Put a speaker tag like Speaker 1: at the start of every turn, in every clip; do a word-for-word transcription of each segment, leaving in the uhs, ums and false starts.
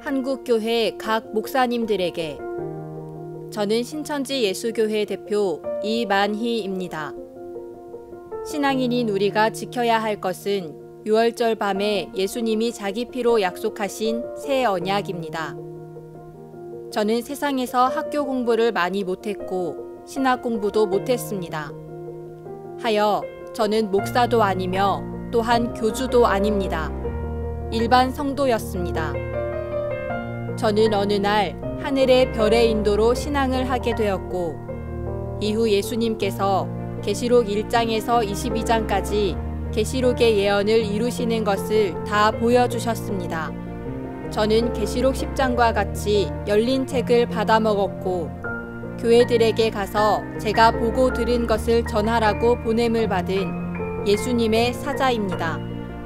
Speaker 1: 한국교회 각 목사님들에게. 저는 신천지 예수교회 대표 이만희입니다. 신앙인인 우리가 지켜야 할 것은 유월절 밤에 예수님이 자기 피로 약속하신 새 언약입니다. 저는 세상에서 학교 공부를 많이 못했고 신학 공부도 못했습니다. 하여 저는 목사도 아니며 또한 교주도 아닙니다. 일반 성도였습니다. 저는 어느 날 하늘의 별의 인도로 신앙을 하게 되었고 이후 예수님께서 계시록 일 장에서 이십이 장까지 계시록의 예언을 이루시는 것을 다 보여주셨습니다. 저는 계시록 십 장과 같이 열린 책을 받아먹었고 교회들에게 가서 제가 보고 들은 것을 전하라고 보냄을 받은 예수님의 사자입니다.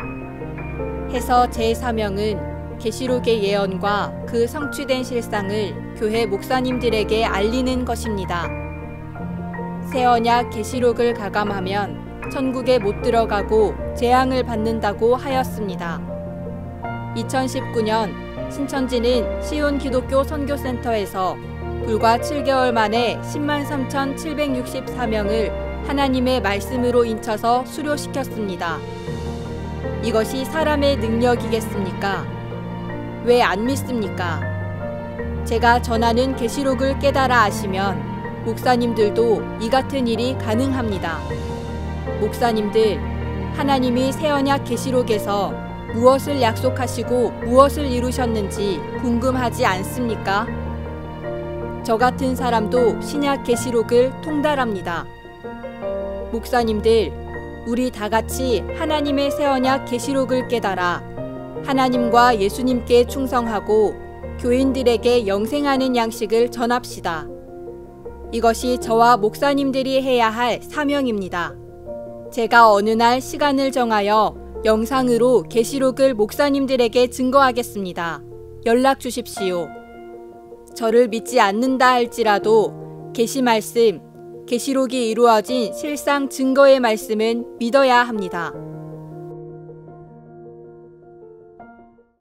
Speaker 1: 해서 제 사명은 계시록의 예언과 그 성취된 실상을 교회 목사님들에게 알리는 것입니다. 새 언약 계시록을 가감하면 천국에 못 들어가고 재앙을 받는다고 하였습니다. 이천십구 년 신천지는 시온 기독교 선교센터에서 불과 칠 개월 만에 십만 삼천칠백육십사 명을 하나님의 말씀으로 인쳐서 수료시켰습니다. 이것이 사람의 능력이겠습니까? 왜 안 믿습니까? 제가 전하는 계시록을 깨달아 아시면 목사님들도 이 같은 일이 가능합니다. 목사님들, 하나님이 새 언약 계시록에서 무엇을 약속하시고 무엇을 이루셨는지 궁금하지 않습니까? 저 같은 사람도 신약 계시록을 통달합니다. 목사님들, 우리 다 같이 하나님의 새 언약 계시록을 깨달아 하나님과 예수님께 충성하고 교인들에게 영생하는 양식을 전합시다. 이것이 저와 목사님들이 해야 할 사명입니다. 제가 어느 날 시간을 정하여 영상으로 계시록을 목사님들에게 증거하겠습니다. 연락 주십시오. 저를 믿지 않는다 할지라도 계시 말씀, 계시록이 이루어진 실상 증거의 말씀은 믿어야 합니다.